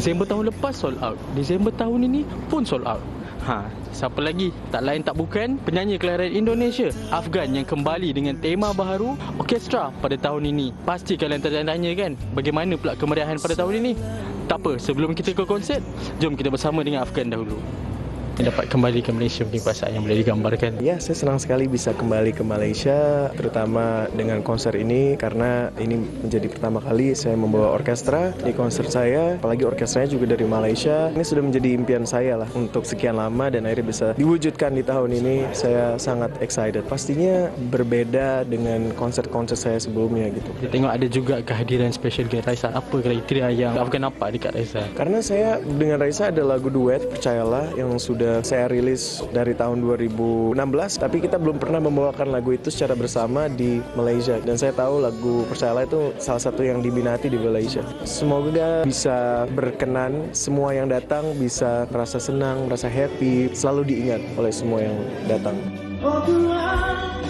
Disember tahun lepas sold out, Disember tahun ini pun sold out. Siapa lagi? Tak lain tak bukan penyanyi klarinet Indonesia, Afgan, yang kembali dengan tema baharu orkestra pada tahun ini. Pasti kalian tertanya-tanya kan, bagaimana pula kemeriahan pada tahun ini? Tak apa, sebelum kita ke konsert, jom kita bersama dengan Afgan dahulu. Dapat kembali ke Malaysia, mungkin perasaan yang boleh digambarkan? Ya, saya senang sekali bisa kembali ke Malaysia, terutama dengan konser ini, karena ini menjadi pertama kali saya membawa orkestra di konser saya, apalagi orkestranya juga dari Malaysia. Ini sudah menjadi impian saya lah untuk sekian lama dan akhirnya bisa diwujudkan di tahun ini. Saya sangat excited. Pastinya berbeda dengan konser-konser saya sebelumnya gitu. Kita tengok ada juga kehadiran special guest Raisa. Apa kriteria yang Afgan nampak dekat Raisa? Karena saya dengan Raisa ada lagu duet, percayalah, yang sudah saya rilis dari tahun 2016, tapi kita belum pernah membawakan lagu itu secara bersama di Malaysia. Dan saya tahu lagu Percayalah itu salah satu yang diminati di Malaysia. Semoga bisa berkenan, semua yang datang bisa merasa senang, merasa happy, selalu diingat oleh semua yang datang.